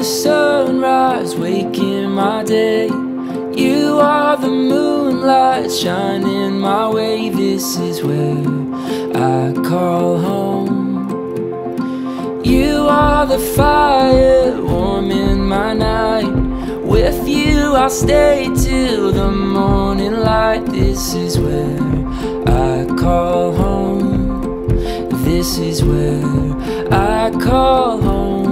the sunrise waking my day. You are the moonlight shining my way. This is where I call home. You are the fire warming my night. With you I'll stay till the morning light. This is where I call home. This is where I call home.